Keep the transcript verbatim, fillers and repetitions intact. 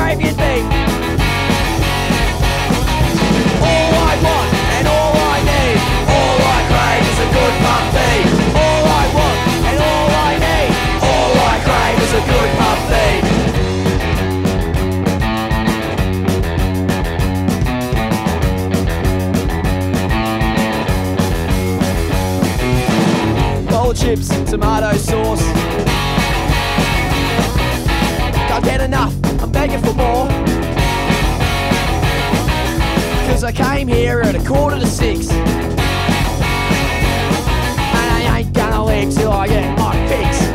Arabian beef. All I want and all I need, all I crave is a good pub feed. All I want and all I need, all I crave is a good pub feed. Bowl of chips, tomato sauce. Can't get enough, I'm begging for more. Cause I came here at a quarter to six, and I ain't gonna leave till I get my fix.